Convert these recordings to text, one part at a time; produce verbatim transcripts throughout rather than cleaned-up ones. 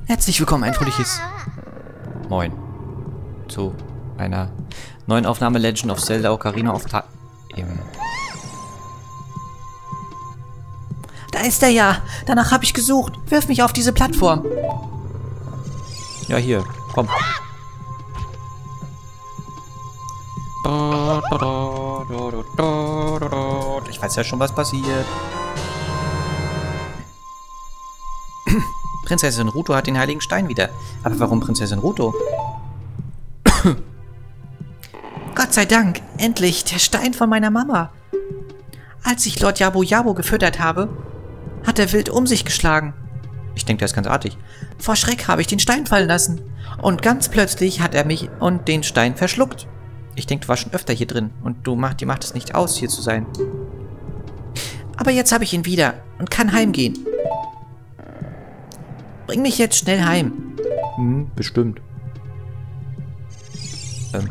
Herzlich willkommen, ein fröhliches Moin zu einer neuen Aufnahme Legend of Zelda Ocarina of Time. Da ist er ja! Danach habe ich gesucht. Wirf mich auf diese Plattform. Ja, hier. Komm. Ich weiß ja schon, was passiert. Prinzessin Ruto hat den heiligen Stein wieder. Aber warum Prinzessin Ruto? Gott sei Dank, endlich der Stein von meiner Mama. Als ich Lord Jabo Jabo gefüttert habe, hat er wild um sich geschlagen. Ich denke, das ist ganz artig. Vor Schreck habe ich den Stein fallen lassen. Und ganz plötzlich hat er mich und den Stein verschluckt. Ich denke, du warst schon öfter hier drin und du macht, dir macht es nicht aus, hier zu sein. Aber jetzt habe ich ihn wieder und kann heimgehen. Bring mich jetzt schnell heim. Hm, bestimmt. Ähm.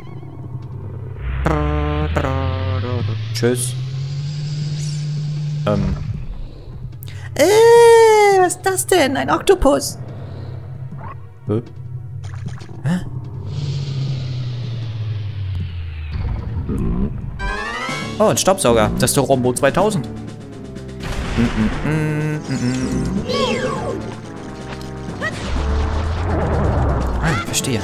Tschüss. Ähm. Äh, was ist das denn? Ein Oktopus. Hä? Hä? Oh, ein Staubsauger. Das ist der Rombo zweitausend. Mm -mm -mm -mm -mm. Ah, verstehe.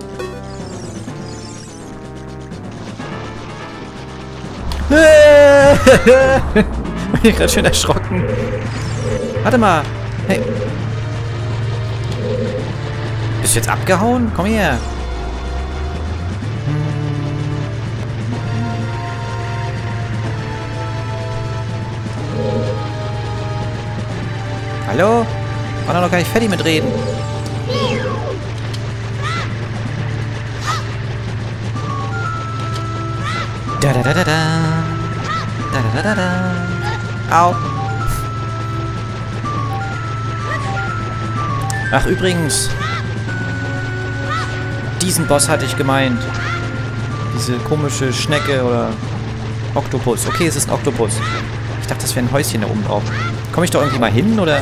Ich bin gerade schön erschrocken. Warte mal. Hey. Bist du jetzt abgehauen? Komm her. Hallo? War doch noch gar nicht fertig mit reden. Da da da da da. Da da da da da. Au. Ach, übrigens. Diesen Boss hatte ich gemeint. Diese komische Schnecke oder Oktopus. Okay, es ist ein Oktopus. Ich dachte, das wäre ein Häuschen da oben drauf. Komme ich da irgendwie mal hin, oder?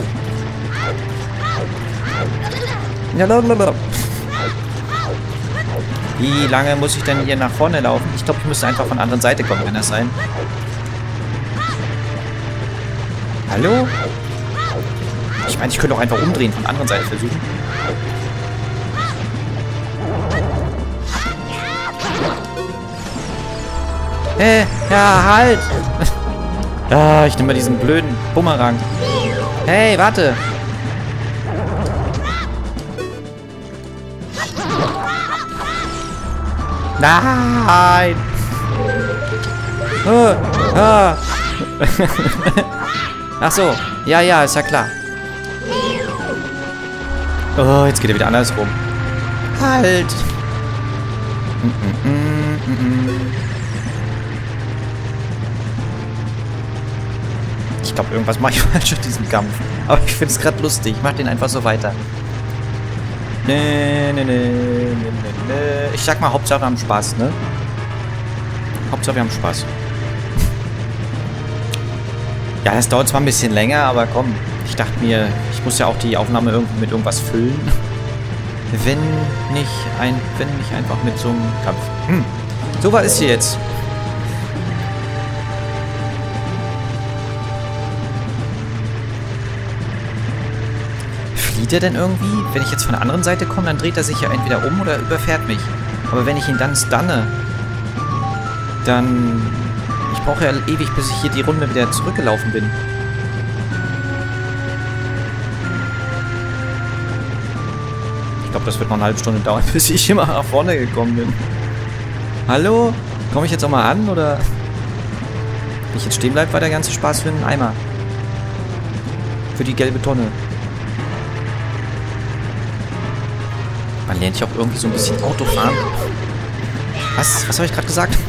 Ja, blablabla. Wie lange muss ich denn hier nach vorne laufen? Ich glaube, ich müsste einfach von der anderen Seite kommen, kann das sein? Hallo? Ich meine, ich könnte auch einfach umdrehen, von der anderen Seite versuchen. Äh, ja, halt! Ah, ich nehme mal diesen blöden Bumerang. Hey, warte! Nein! Oh, ah. Ach so. Ja, ja, ist ja klar. Oh, jetzt geht er wieder andersrum. Halt! Mm -mm -mm -mm. Ich glaube, irgendwas mache ich falsch in diesem Kampf. Aber ich finde es gerade lustig. Ich mache den einfach so weiter. Nee, nee, nee, nee, nee. Ich sag mal, Hauptsache wir haben Spaß, ne? Hauptsache wir haben Spaß. Ja, das dauert zwar ein bisschen länger, aber komm. Ich dachte mir, ich muss ja auch die Aufnahme irgendwie mit irgendwas füllen. Wenn nicht ein, wenn nicht einfach mit so einem Kampf. Hm. So was ist hier jetzt. Flieht er denn irgendwie? Wenn ich jetzt von der anderen Seite komme, dann dreht er sich ja entweder um oder überfährt mich. Aber wenn ich ihn dann stunne, dann... Ich brauche ja ewig, bis ich hier die Runde wieder zurückgelaufen bin. Ich glaube, das wird noch eine halbe Stunde dauern, bis ich immer nach vorne gekommen bin. Hallo? Komme ich jetzt auch mal an, oder... Wenn ich jetzt stehen bleibe, war der ganze Spaß für einen Eimer. Für die gelbe Tonne. Man lernt ja auch irgendwie so ein bisschen Autofahren. Was? Was habe ich gerade gesagt?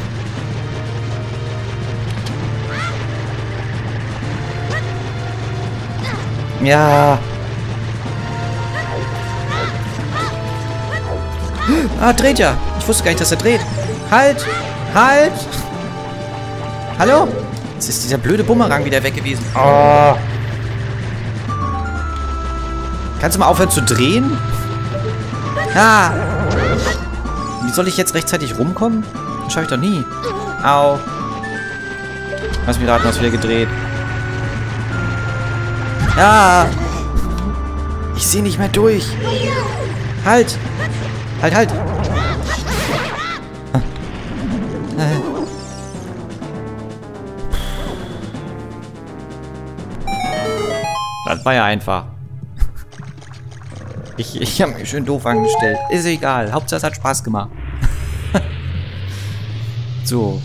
Ja. Ah, dreht ja. Ich wusste gar nicht, dass er dreht. Halt! Halt! Hallo? Jetzt ist dieser blöde Bumerang wieder weg gewesen. Oh. Kannst du mal aufhören zu drehen? Ah! Wie soll ich jetzt rechtzeitig rumkommen? Das schaffe ich doch nie. Au. Lass mich raten, hast wieder gedreht. Ja! Ich sehe nicht mehr durch. Halt! Halt, halt! Das war ja einfach. Ich, ich habe mich schön doof angestellt. Ist egal. Hauptsache es hat Spaß gemacht. So.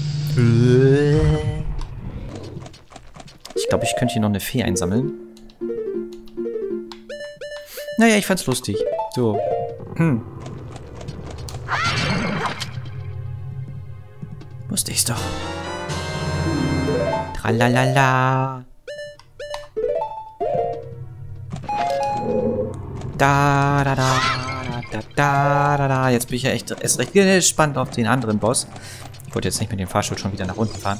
Ich glaube, ich könnte hier noch eine Fee einsammeln. Naja, ich fand's lustig. So. Hm. Wusste ich's doch. Tralalala. Da, da, da, da, da, da, da. Jetzt bin ich ja echt erst recht gespannt auf den anderen Boss. Ich wollte jetzt nicht mit dem Fahrstuhl schon wieder nach unten fahren.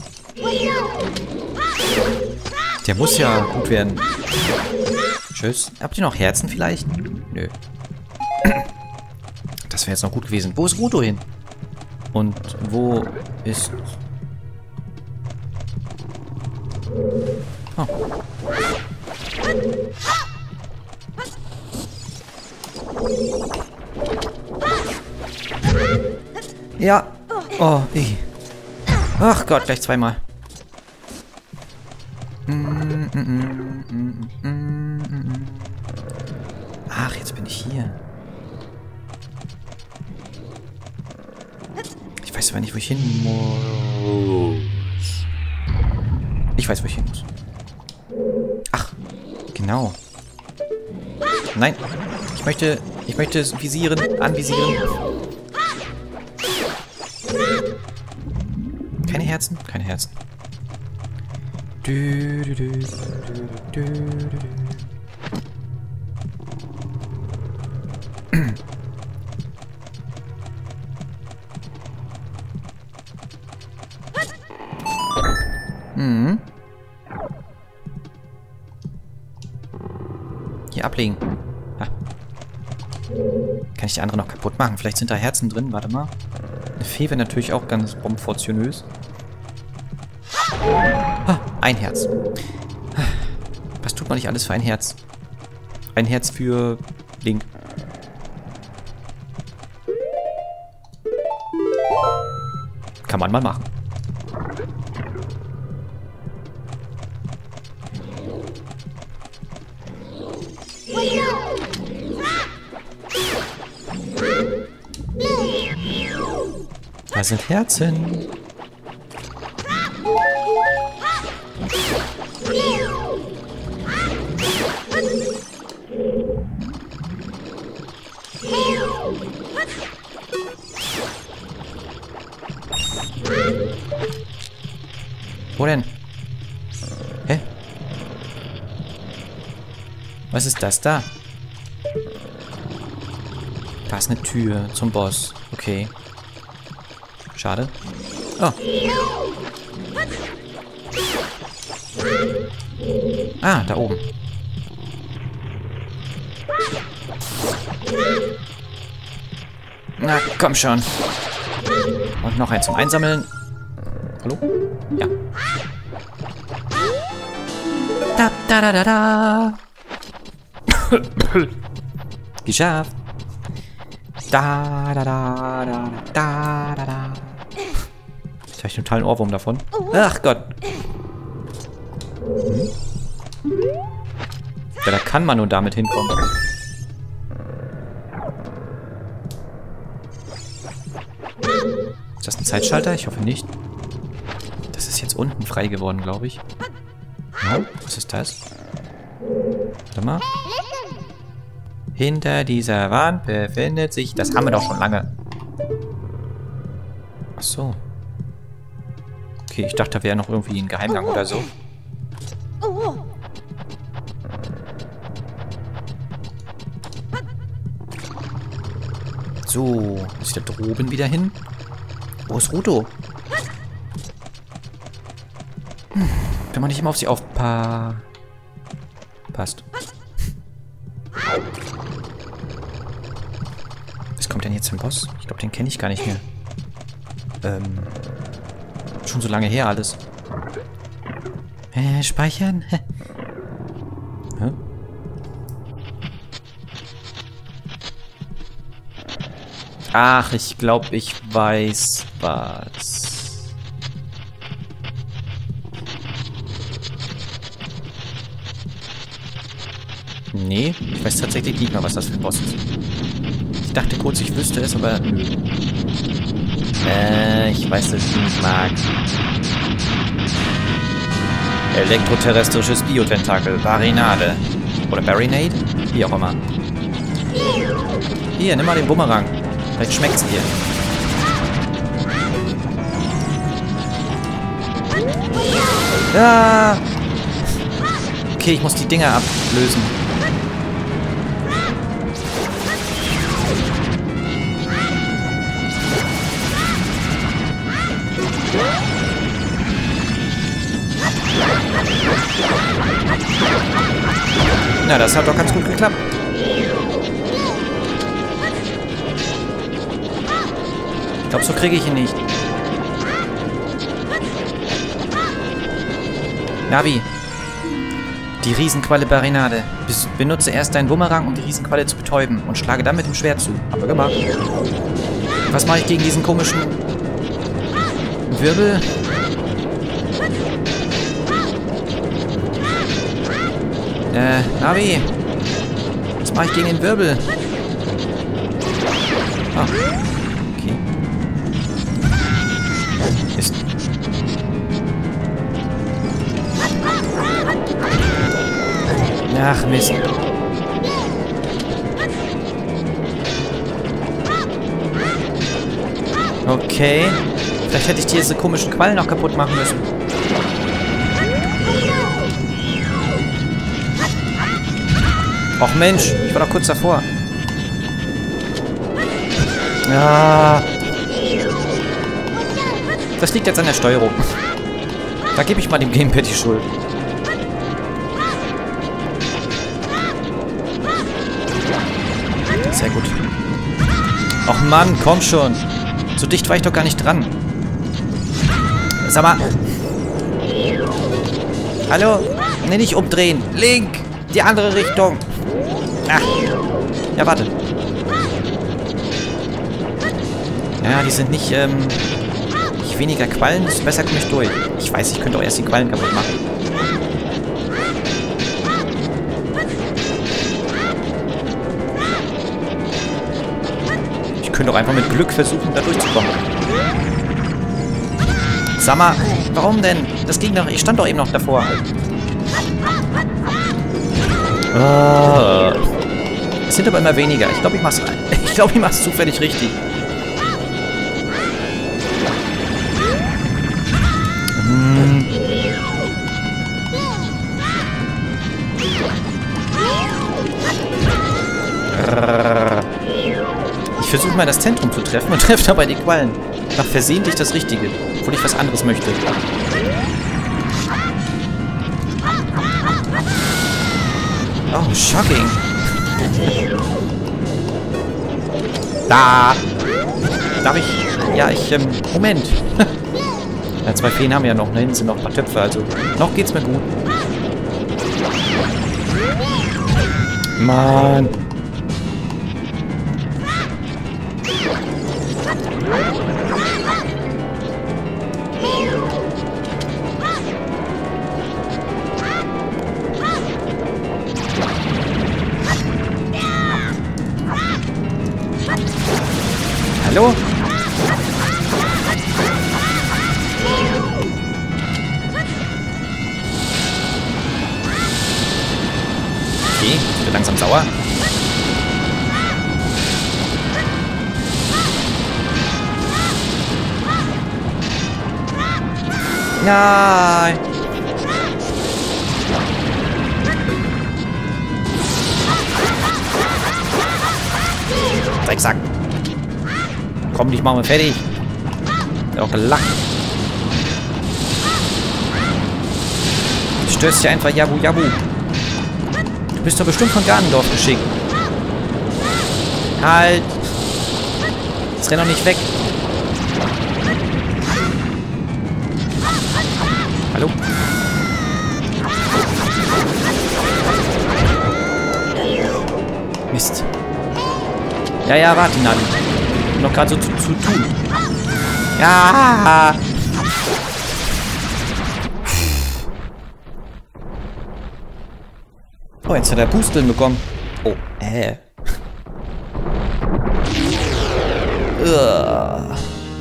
Der muss ja gut werden. Tschüss. Habt ihr noch Herzen vielleicht? Nö. Das wäre jetzt noch gut gewesen. Wo ist Ruto hin? Und wo ist... Oh. Ja. Oh, ich. Ach Gott, gleich zweimal. Ach, jetzt bin ich hier. Ich weiß aber nicht, wo ich hin muss. Ich weiß, wo ich hin muss. Ach, genau. Nein, ich möchte, ich möchte visieren, anvisieren. Keine Herzen? Keine Herzen. Du, du, du, du, du, du, du. Mhm. Hier ablegen. Ah. Kann ich die andere noch kaputt machen? Vielleicht sind da Herzen drin. Warte mal. Eine Fee wäre natürlich auch ganz proportionös. Ah, ein Herz. Was tut man nicht alles für ein Herz? Ein Herz für Link. Kann man mal machen. Da sind Herzen. Wo denn? Hä? Was ist das da? Da ist eine Tür zum Boss. Okay. Schade. Oh. Ah, da oben. Na, komm schon. Und noch ein zum Einsammeln. Hallo? Ja. Da, da, da, da, da. Geschafft. Da, da, da, da, da, da, da. Jetzt habe ich einen totalen Ohrwurm davon. Ach Gott. Hm? Ja, da kann man nur damit hinkommen. Ist das ein Zeitschalter? Ich hoffe nicht. Das ist jetzt unten frei geworden, glaube ich. Ja, was ist das? Warte mal. Hinter dieser Wand befindet sich... Das haben wir doch schon lange. Ach so. Okay, ich dachte, da wäre noch irgendwie ein Geheimgang oder so. So, muss ich da droben wieder hin? Wo ist Ruto? Hm, wenn man nicht immer auf sie aufpasst. Was kommt denn jetzt zum Boss? Ich glaube, den kenne ich gar nicht mehr. Ähm. Schon so lange her alles. Äh, speichern? Hä? Ach, ich glaube, ich weiß was. Nee, ich weiß tatsächlich nicht mehr, was das für ein Boss ist. Ich dachte kurz, ich wüsste es, aber... Äh, ich weiß es nicht, Marc. Elektroterrestrisches Biotentakel. Barinade. Oder Barinade? Wie auch immer. Hier, nimm mal den Bumerang. Vielleicht schmeckt's dir. Ja! Okay, ich muss die Dinger ablösen. Na, das hat doch ganz gut geklappt. Ich glaube, so kriege ich ihn nicht. Navi. Die Riesenqualle Barinade. Bis, benutze erst deinen Bumerang, um die Riesenqualle zu betäuben. Und schlage dann mit dem Schwert zu. Haben wir gemacht. Was mache ich gegen diesen komischen Wirbel? Äh, Navi. Was mache ich gegen den Wirbel? Ah. Okay. Ist. Ach, Mist. Okay. Vielleicht hätte ich diese komischen Quallen noch kaputt machen müssen. Och Mensch, ich war doch kurz davor. Ja. Das liegt jetzt an der Steuerung. Da gebe ich mal dem Gamepad die Schuld. Sehr gut. Och Mann, komm schon. So dicht war ich doch gar nicht dran. Sag mal. Hallo? Ne, nicht umdrehen. Link. Die andere Richtung. Ah. Ja, warte. Ja, die sind nicht, ähm... nicht weniger Quallen, desto besser komme ich durch. Ich weiß, ich könnte auch erst die Quallen kaputt machen. Ich könnte auch einfach mit Glück versuchen, da durchzukommen. Sag mal, warum denn? Das ging doch... Ich stand doch eben noch davor. Oh. Es sind aber immer weniger. Ich glaube, ich mach's rein. Ich glaube, ich mach's zufällig richtig. Hm. Ich versuche mal das Zentrum zu treffen und treffe dabei die Quallen. Mach versehentlich das Richtige, obwohl ich was anderes möchte. Oh, shocking. Da. Darf ich... Ja, ich... Ähm, Moment. Ja, zwei Feen haben wir ja noch. Da hinten sind noch ein paar Töpfe, also... Noch geht's mir gut. Mann. Hallo? Okay, ich bin langsam sauer. Nein! Drecksack! Komm, dich machen wir fertig. Auch gelacht. Du störst ja einfach Jabu Jabu. Du bist doch bestimmt von Ganondorf geschickt. Halt! Jetzt renn doch nicht weg. Hallo? Mist. Ja, ja, warte, Nani. Noch gerade so zu, zu tun. Ja! Oh, jetzt hat er Pusteln bekommen. Oh, äh. Uah.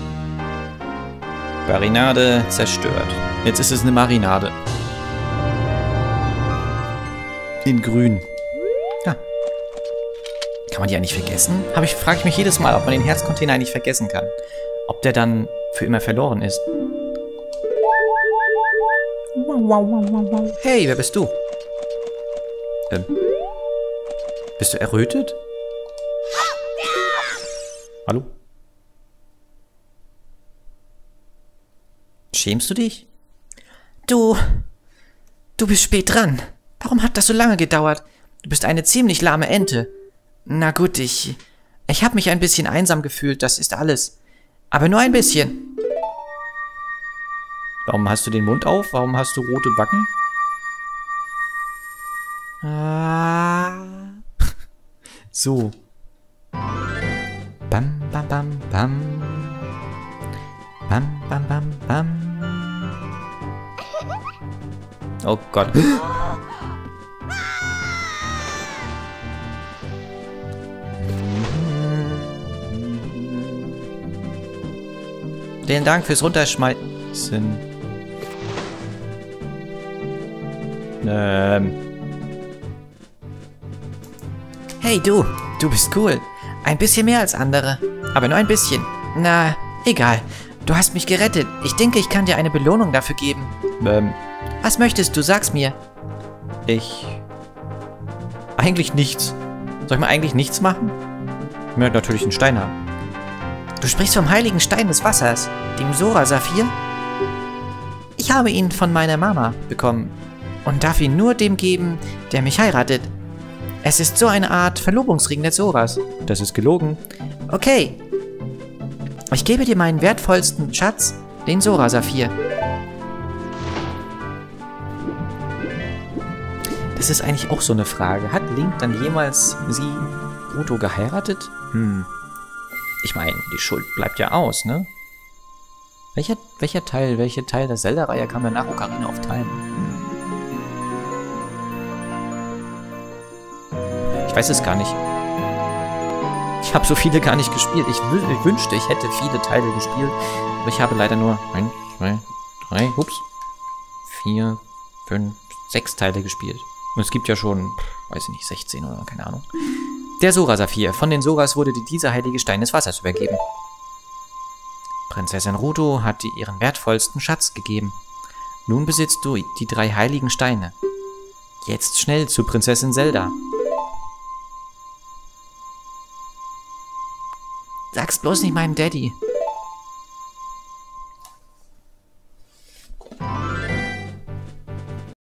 Marinade zerstört. Jetzt ist es eine Marinade. In grün. Ja. Kann man die eigentlich vergessen? Habe ich, frage ich mich jedes Mal, ob man den Herzcontainer eigentlich vergessen kann. Ob der dann für immer verloren ist. Hey, wer bist du? Ähm. Bist du errötet? Hallo? Schämst du dich? Du... Du bist spät dran. Warum hat das so lange gedauert? Du bist eine ziemlich lahme Ente. Na gut, ich... Ich habe mich ein bisschen einsam gefühlt, das ist alles. Aber nur ein bisschen. Warum hast du den Mund auf? Warum hast du rote Backen? Ah. So. Bam, bam, bam, bam. Bam, bam, bam, bam. Oh Gott. Vielen Dank fürs Runterschmeißen. Ähm. Hey du, du bist cool. Ein bisschen mehr als andere. Aber nur ein bisschen. Na, egal. Du hast mich gerettet. Ich denke, ich kann dir eine Belohnung dafür geben. Ähm. Was möchtest du? Sag's mir. Ich... Eigentlich nichts. Soll ich mal eigentlich nichts machen? Ich möchte natürlich einen Stein haben. Du sprichst vom heiligen Stein des Wassers, dem Sora-Saphir? Ich habe ihn von meiner Mama bekommen und darf ihn nur dem geben, der mich heiratet. Es ist so eine Art Verlobungsring des Soras. Das ist gelogen. Okay. Ich gebe dir meinen wertvollsten Schatz, den Sora-Saphir. Das ist eigentlich auch so eine Frage. Hat Link dann jemals sie, Ruto, geheiratet? Hm. Ich meine, die Schuld bleibt ja aus, ne? Welcher, welcher Teil, welcher Teil der Zelda-Reihe kam danach Ocarina of Time? Hm. Ich weiß es gar nicht. Ich habe so viele gar nicht gespielt. Ich, ich wünschte, ich hätte viele Teile gespielt. Aber ich habe leider nur eins, zwei, drei, ups, vier, fünf, sechs Teile gespielt. Und es gibt ja schon, weiß ich nicht, sechzehn oder keine Ahnung. Der Sora-Saphir. Von den Soras wurde dir dieser heilige Stein des Wassers übergeben. Prinzessin Ruto hat dir ihren wertvollsten Schatz gegeben. Nun besitzt du die drei heiligen Steine. Jetzt schnell zu Prinzessin Zelda. Sag's bloß nicht meinem Daddy.